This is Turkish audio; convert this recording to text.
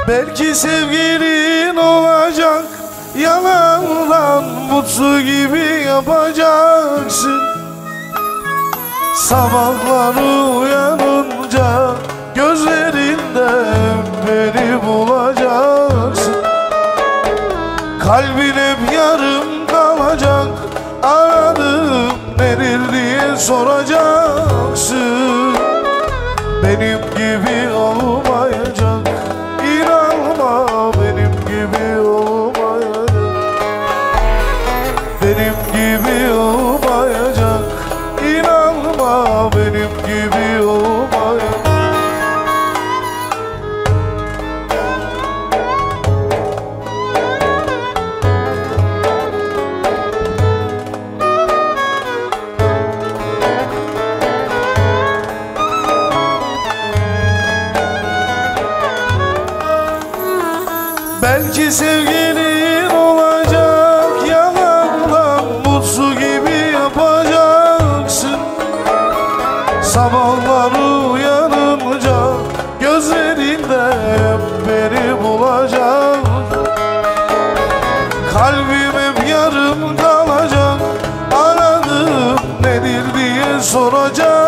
Belki sevgilin olacak, yalandan mutlu gibi yapacaksın. Sabahları uyanınca gözlerinde beni bulacaksın. Kalbin hep yarım kalacak, aradım nedir diye soracaksın. Benim gibi olmayacak, inanma benim gibi olmayacak. Benim gibi olmayacak, inanma benim gibi olmayacak. Belki sevgilin olacak, yalandan mutlu gibi yapacaksın. Sabahları uyanınca gözlerinde beni bulacaksın. Kalbim hep yarım kalacak, aradım nedir diye soracak.